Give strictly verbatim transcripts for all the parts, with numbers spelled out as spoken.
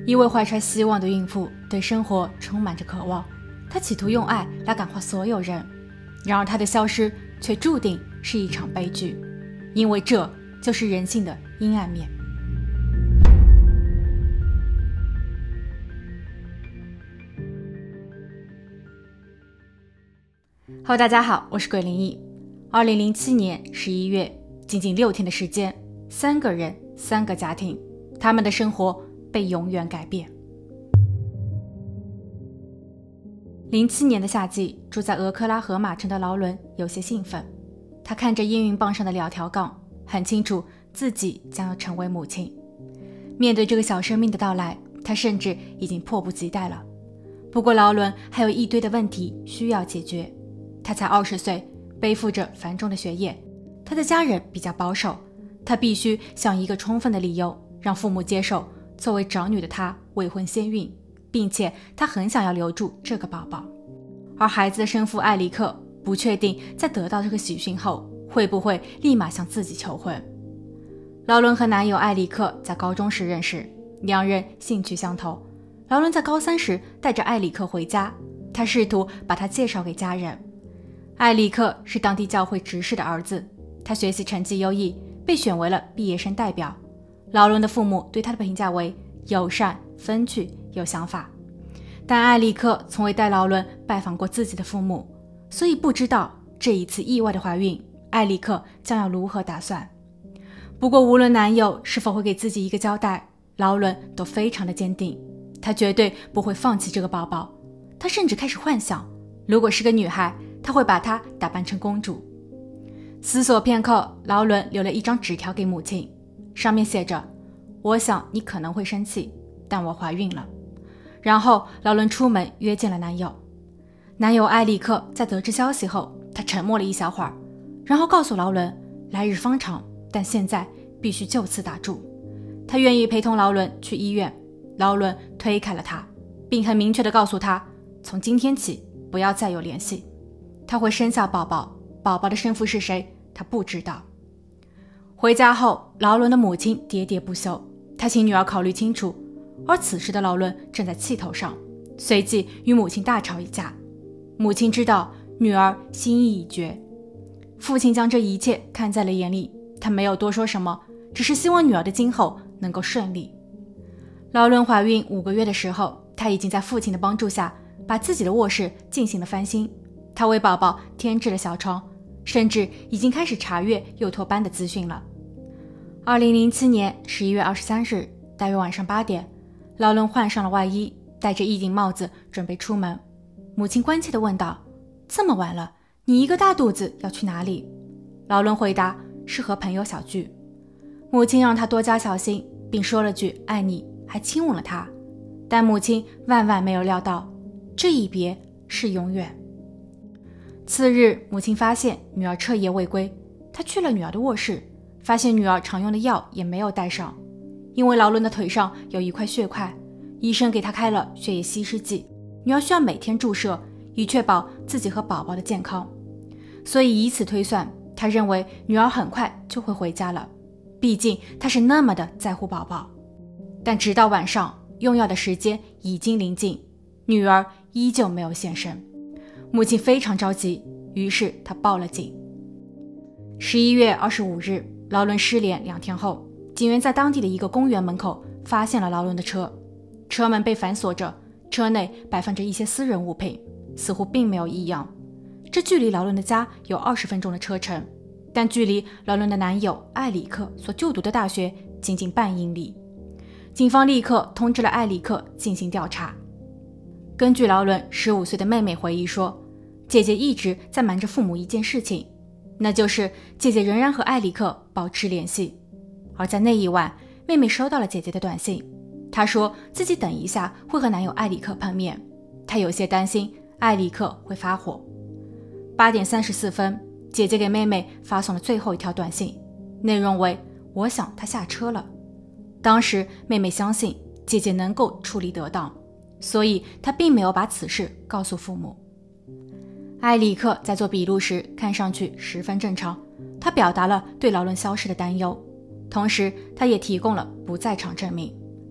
一位怀揣希望的孕妇对生活充满着渴望，她企图用爱来感化所有人，然而她的消失却注定是一场悲剧，因为这就是人性的阴暗面。Hello， 大家好，我是鬼灵异。二零零七年十一月，仅仅六天的时间，三个人，三个家庭，他们的生活被永远改变。零七年的夏季，住在俄克拉荷马城的劳伦有些兴奋，他看着验孕棒上的两条杠，很清楚自己将要成为母亲。面对这个小生命的到来，他甚至已经迫不及待了。不过劳伦还有一堆的问题需要解决。他才二十岁，背负着繁重的学业，他的家人比较保守，他必须想一个充分的理由让父母接受作为长女的他未婚先孕，并且他很想要留住这个宝宝。而孩子的生父艾里克不确定在得到这个喜讯后会不会立马向自己求婚。劳伦和男友艾里克在高中时认识，两人兴趣相投。劳伦在高三时带着艾里克回家，他试图把他介绍给家人。艾里克是当地教会执事的儿子，他学习成绩优异，被选为了毕业生代表。劳伦的父母对他的评价为友善、风趣、有想法。但艾里克从未带劳伦拜访过自己的父母，所以不知道这一次意外的怀孕，艾里克将要如何打算。不过无论男友是否会给自己一个交代，劳伦都非常的坚定，他绝对不会放弃这个宝宝。他甚至开始幻想，如果是个女孩，他会把她打扮成公主。思索片刻，劳伦留了一张纸条给母亲，上面写着：我想你可能会生气，但我怀孕了。然后劳伦出门约见了男友。男友艾里克在得知消息后，他沉默了一小会儿，然后告诉劳伦，来日方长，但现在必须就此打住。他愿意陪同劳伦去医院。劳伦推开了他，并很明确地告诉他，从今天起不要再有联系。他会生下宝宝，宝宝的生父是谁，他不知道。回家后，劳伦的母亲喋喋不休，他请女儿考虑清楚，而此时的劳伦正在气头上，随即与母亲大吵一架。母亲知道女儿心意已决，父亲将这一切看在了眼里，他没有多说什么，只是希望女儿的今后能够顺利。劳伦怀孕五个月的时候，他已经在父亲的帮助下把自己的卧室进行了翻新，他为宝宝添置了小床，甚至已经开始查阅幼托班的资讯了。二零零七年十一月二十三日，大约晚上八点，劳伦换上了外衣，戴着一顶帽子准备出门。母亲关切地问道：这么晚了，你一个大肚子要去哪里？劳伦回答：是和朋友小聚。母亲让他多加小心，并说了句爱你，还亲吻了他。但母亲万万没有料到，这一别是永远。次日，母亲发现女儿彻夜未归，她去了女儿的卧室，发现女儿常用的药也没有带上。因为劳伦的腿上有一块血块，医生给她开了血液稀释剂，女儿需要每天注射，以确保自己和宝宝的健康。所以以此推算，他认为女儿很快就会回家了，毕竟他是那么的在乎宝宝。但直到晚上，用药的时间已经临近，女儿依旧没有现身。母亲非常着急，于是她报了警。十一月二十五日，劳伦失联两天后，警员在当地的一个公园门口发现了劳伦的车，车门被反锁着，车内摆放着一些私人物品，似乎并没有异样。这距离劳伦的家有二十分钟的车程，但距离劳伦的男友艾里克所就读的大学仅仅半英里。警方立刻通知了艾里克进行调查。根据劳伦十五岁的妹妹回忆说，姐姐一直在瞒着父母一件事情，那就是姐姐仍然和艾里克保持联系。而在那一晚，妹妹收到了姐姐的短信，她说自己等一下会和男友艾里克碰面，她有些担心艾里克会发火。八点三十四分，姐姐给妹妹发送了最后一条短信，内容为：我想他下车了。当时妹妹相信姐姐能够处理得当，所以她并没有把此事告诉父母。艾里克在做笔录时看上去十分正常，他表达了对劳伦消失的担忧，同时他也提供了不在场证明。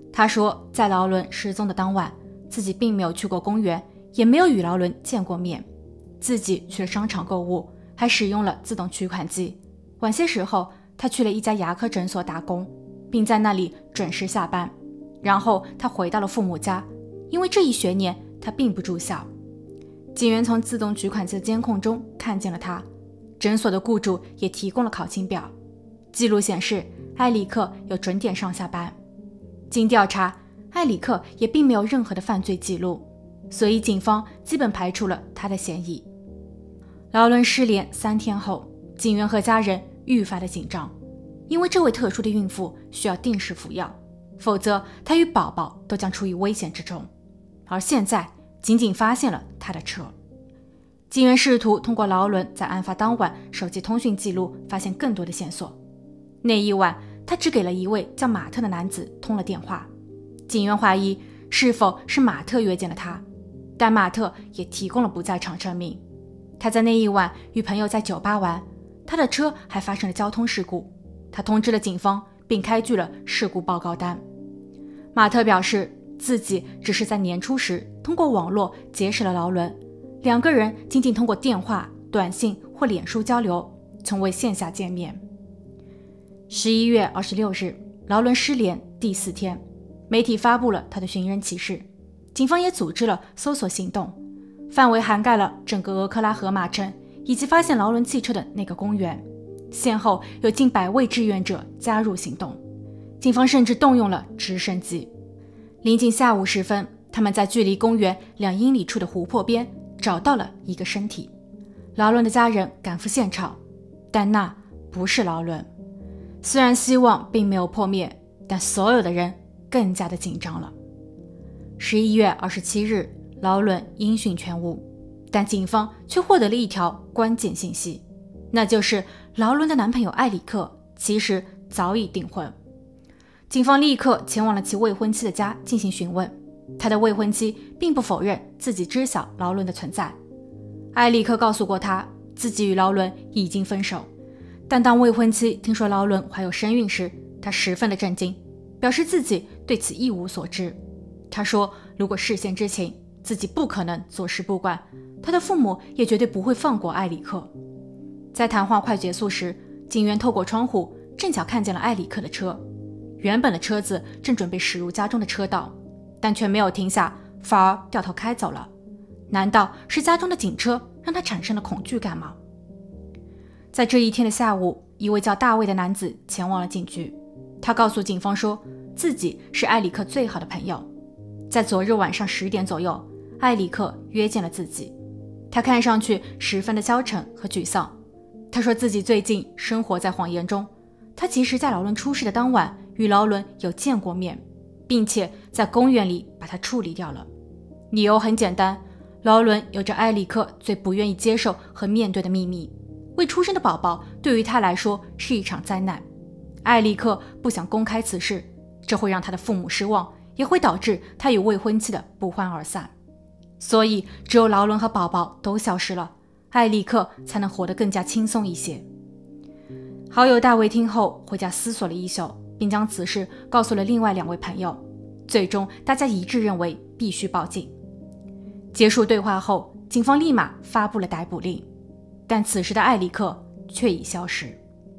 他说在劳伦失踪的当晚，自己并没有去过公园，也没有与劳伦见过面，自己去了商场购物，还使用了自动取款机。晚些时候，他去了一家牙科诊所打工，并在那里准时下班。然后他回到了父母家，因为这一学年他并不住校。警员从自动取款机的监控中看见了他，诊所的雇主也提供了考勤表，记录显示埃里克有准点上下班。经调查，埃里克也并没有任何的犯罪记录，所以警方基本排除了他的嫌疑。劳伦失联三天后，警员和家人愈发的紧张，因为这位特殊的孕妇需要定时服药，否则她与宝宝都将处于危险之中。而现在仅仅发现了她的车。警员试图通过劳伦在案发当晚手机通讯记录发现更多的线索。那一晚，他只给了一位叫马特的男子通了电话。警员怀疑是否是马特约见了他，但马特也提供了不在场证明。他在那一晚与朋友在酒吧玩，他的车还发生了交通事故。他通知了警方，并开具了事故报告单。马特表示自己只是在年初时通过网络结识了劳伦，两个人仅仅通过电话、短信或脸书交流，从未线下见面。十一月二十六日，劳伦失联第四天，媒体发布了他的寻人启事，警方也组织了搜索行动，范围涵盖了整个俄克拉荷马城以及发现劳伦汽车的那个公园，先后有近百位志愿者加入行动，警方甚至动用了直升机。临近下午时分，他们在距离公园两英里处的湖泊边找到了一个身体。劳伦的家人赶赴现场，但那不是劳伦。虽然希望并没有破灭，但所有的人更加的紧张了。十一月二十七日，劳伦音讯全无，但警方却获得了一条关键信息，那就是劳伦的男朋友埃里克其实早已订婚。警方立刻前往了其未婚妻的家进行询问，他的未婚妻并不否认自己知晓劳伦的存在。埃里克告诉过他自己与劳伦已经分手，但当未婚妻听说劳伦怀有身孕时，她十分的震惊，表示自己对此一无所知。她说如果事先知情，自己不可能坐视不管，她的父母也绝对不会放过埃里克。在谈话快结束时，警员透过窗户正巧看见了埃里克的车，原本的车子正准备驶入家中的车道，但却没有停下，反而掉头开走了。难道是家中的警车让他产生了恐惧感吗？在这一天的下午，一位叫大卫的男子前往了警局，他告诉警方说自己是埃里克最好的朋友。在昨日晚上十点左右，埃里克约见了自己，他看上去十分的消沉和沮丧。他说自己最近生活在谎言中，他其实在劳伦出事的当晚与劳伦有见过面，并且在公园里把他处理掉了。理由很简单，劳伦有着埃里克最不愿意接受和面对的秘密，未出生的宝宝对于他来说是一场灾难。埃里克不想公开此事，这会让他的父母失望，也会导致他与未婚妻的不欢而散。所以只有劳伦和宝宝都消失了，埃里克才能活得更加轻松一些。好友大卫听后回家思索了一宿，并将此事告诉了另外两位朋友，最终大家一致认为必须报警。结束对话后，警方立马发布了逮捕令，但此时的埃里克却已消失。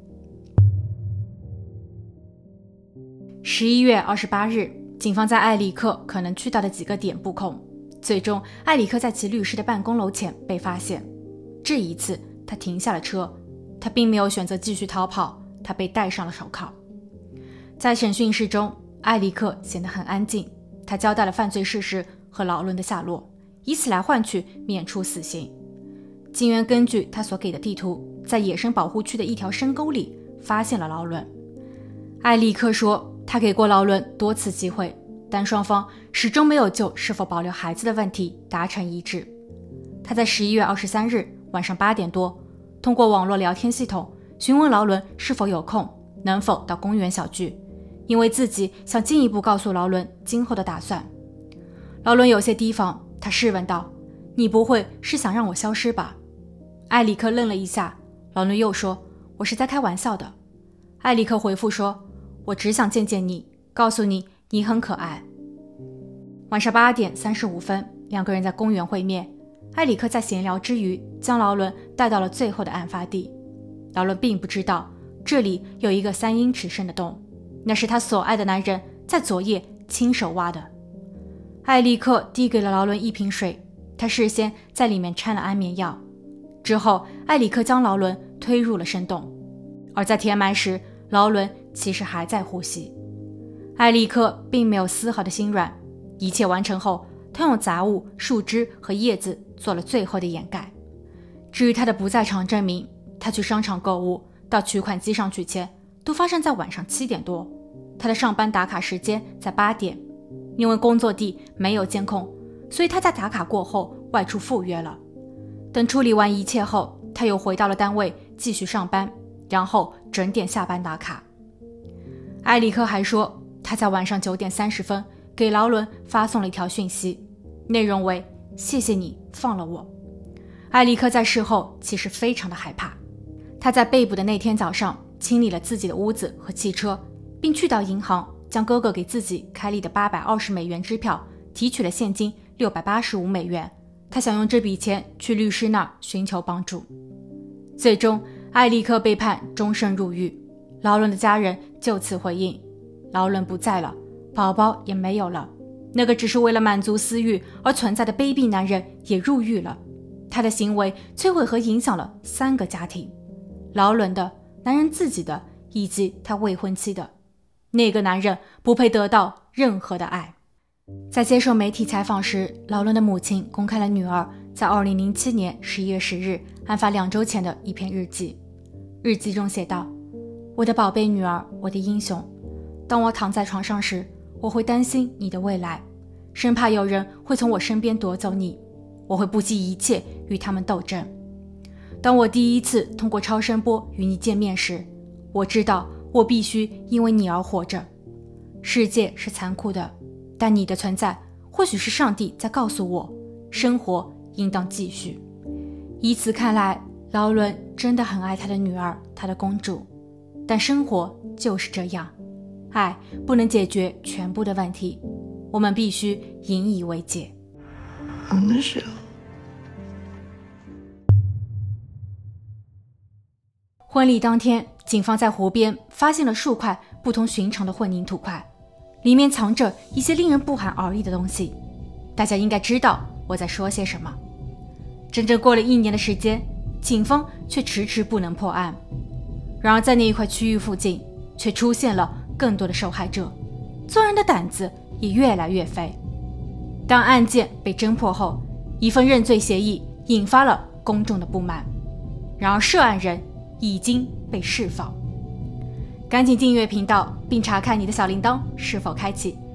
十一月二十八日，警方在埃里克可能去到的几个点布控，最终埃里克在其律师的办公楼前被发现。这一次他停下了车，他并没有选择继续逃跑，他被戴上了手铐。在审讯室中，埃里克显得很安静，他交代了犯罪事实和劳伦的下落，以此来换取免除死刑。警员根据他所给的地图，在野生保护区的一条深沟里发现了劳伦。埃里克说他给过劳伦多次机会，但双方始终没有就是否保留孩子的问题达成一致。他在十一月二十三日晚上八点多，通过网络聊天系统询问劳伦是否有空，能否到公园小聚，因为自己想进一步告诉劳伦今后的打算。劳伦有些提防，他试问道：“你不会是想让我消失吧？”埃里克愣了一下，劳伦又说：“我是在开玩笑的。”埃里克回复说：“我只想见见你，告诉你你很可爱。晚上八点三十五分，两个人在公园会面。埃里克在闲聊之余，将劳伦带到了最后的案发地。劳伦并不知道，这里有一个三英尺深的洞，那是他所爱的男人在昨夜亲手挖的。艾利克递给了劳伦一瓶水，他事先在里面掺了安眠药。之后，艾里克将劳伦推入了深洞，而在填埋时，劳伦其实还在呼吸。艾利克并没有丝毫的心软，一切完成后，他用杂物、树枝和叶子做了最后的掩盖。至于他的不在场证明，他去商场购物到取款机上取钱都发生在晚上七点多，他的上班打卡时间在八点。因为工作地没有监控，所以他在打卡过后外出赴约了。等处理完一切后，他又回到了单位继续上班，然后准点下班打卡。埃里克还说，他在晚上九点三十分给劳伦发送了一条讯息，内容为谢谢你放了我。埃里克在事后其实非常的害怕。他在被捕的那天早上清理了自己的屋子和汽车，并去到银行将哥哥给自己开立的八百二十美元支票提取了现金六百八十五美元，他想用这笔钱去律师那儿寻求帮助。最终，埃里克被判终身入狱。劳伦的家人就此回应，劳伦不在了，宝宝也没有了，那个只是为了满足私欲而存在的卑鄙男人也入狱了。他的行为摧毁和影响了三个家庭，劳伦的、男人自己的以及他未婚妻的。那个男人不配得到任何的爱。在接受媒体采访时，劳伦的母亲公开了女儿在二零零七年十一月十日案发两周前的一篇日记。日记中写道：我的宝贝女儿，我的英雄，当我躺在床上时，我会担心你的未来，生怕有人会从我身边夺走你，我会不惜一切与他们斗争。当我第一次通过超声波与你见面时，我知道我必须因为你而活着。世界是残酷的，但你的存在或许是上帝在告诉我，生活应当继续。以此看来，劳伦真的很爱他的女儿，他的公主。但生活就是这样，爱不能解决全部的问题，我们必须引以为戒。婚礼当天，警方在湖边发现了数块不同寻常的混凝土块，里面藏着一些令人不寒而栗的东西。大家应该知道我在说些什么。整整过了一年的时间，警方却迟迟不能破案。然而在那一块区域附近，却出现了更多的受害者，做人的胆子也越来越肥。当案件被侦破后，一份认罪协议引发了公众的不满。然而涉案人已经被释放。赶紧订阅频道并查看你的小铃铛是否开启，